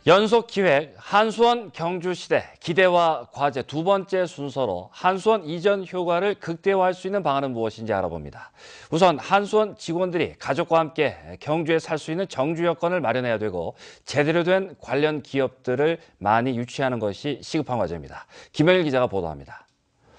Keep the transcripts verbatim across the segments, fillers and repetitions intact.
연속 기획 한수원 경주시대 기대와 과제 두 번째 순서로 한수원 이전 효과를 극대화할 수 있는 방안은 무엇인지 알아봅니다. 우선 한수원 직원들이 가족과 함께 경주에 살 수 있는 정주 여건을 마련해야 되고 제대로 된 관련 기업들을 많이 유치하는 것이 시급한 과제입니다. 김영일 기자가 보도합니다.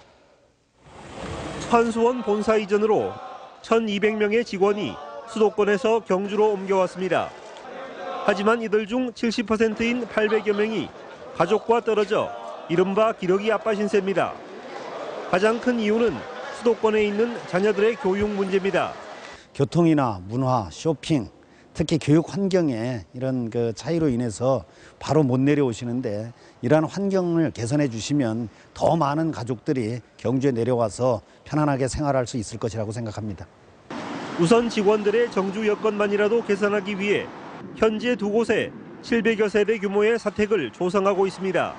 한수원 본사 이전으로 천이백 명의 직원이 수도권에서 경주로 옮겨왔습니다. 하지만 이들 중 칠십 퍼센트인 팔백여 명이 가족과 떨어져 이른바 기러기 아빠 신세입니다. 가장 큰 이유는 수도권에 있는 자녀들의 교육 문제입니다. 교통이나 문화, 쇼핑, 특히 교육 환경에 이런 그 차이로 인해서 바로 못 내려오시는데 이러한 환경을 개선해 주시면 더 많은 가족들이 경주에 내려와서 편안하게 생활할 수 있을 것이라고 생각합니다. 우선 직원들의 정주 여건만이라도 개선하기 위해 현재 두 곳에 칠백여 세대 규모의 사택을 조성하고 있습니다.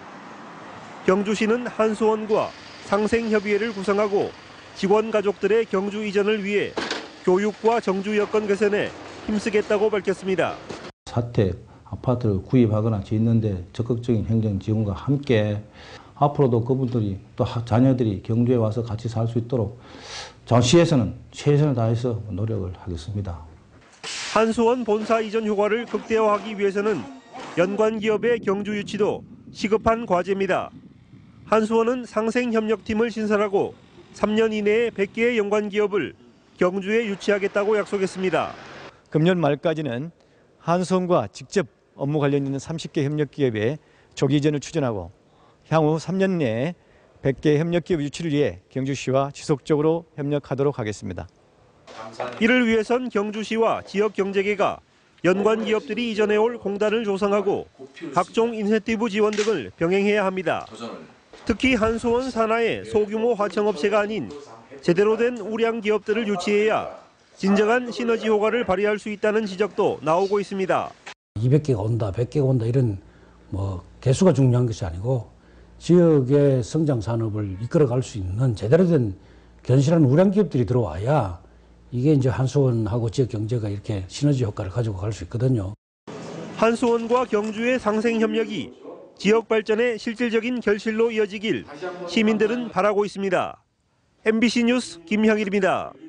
경주시는 한수원과 상생협의회를 구성하고 직원 가족들의 경주 이전을 위해 교육과 정주 여건 개선에 힘쓰겠다고 밝혔습니다. 사택, 아파트를 구입하거나 짓는 데 적극적인 행정 지원과 함께 앞으로도 그분들이 또 자녀들이 경주에 와서 같이 살 수 있도록 시에서는 최선을 다해서 노력을 하겠습니다. 한수원 본사 이전 효과를 극대화하기 위해서는 연관 기업의 경주 유치도 시급한 과제입니다. 한수원은 상생협력팀을 신설하고 삼 년 이내에 백 개의 연관 기업을 경주에 유치하겠다고 약속했습니다. 금년 말까지는 한수원과 직접 업무 관련 있는 삼십 개 협력기업의 조기 이전을 추진하고 향후 삼 년 내에 백 개 협력기업 유치를 위해 경주시와 지속적으로 협력하도록 하겠습니다. 이를 위해선 경주시와 지역경제계가 연관 기업들이 이전해올 공단을 조성하고 각종 인센티브 지원 등을 병행해야 합니다. 특히 한수원 산하의 소규모 화청업체가 아닌 제대로 된 우량 기업들을 유치해야 진정한 시너지 효과를 발휘할 수 있다는 지적도 나오고 있습니다. 이백 개가 온다, 백 개가 온다 이런 뭐 개수가 중요한 것이 아니고 지역의 성장 산업을 이끌어갈 수 있는 제대로 된 견실한 우량 기업들이 들어와야 이게 이제 한수원하고 지역 경제가 이렇게 시너지 효과를 가지고 갈 수 있거든요. 한수원과 경주의 상생 협력이 지역 발전의 실질적인 결실로 이어지길 시민들은 바라고 있습니다. 엠비씨 뉴스 김형일입니다.